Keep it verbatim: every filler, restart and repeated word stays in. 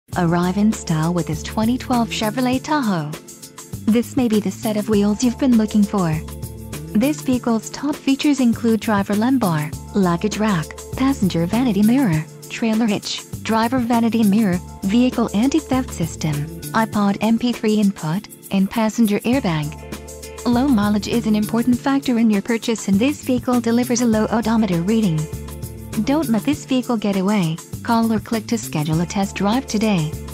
Arrive in style with this twenty twelve Chevrolet Tahoe. This may be the set of wheels you've been looking for. This vehicle's top features include driver lumbar, luggage rack, passenger vanity mirror, trailer hitch, driver vanity mirror, vehicle anti-theft system, iPod M P three input, and passenger airbag. Low mileage is an important factor in your purchase, and this vehicle delivers a low odometer reading. Don't let this vehicle get away. Call or click to schedule a test drive today.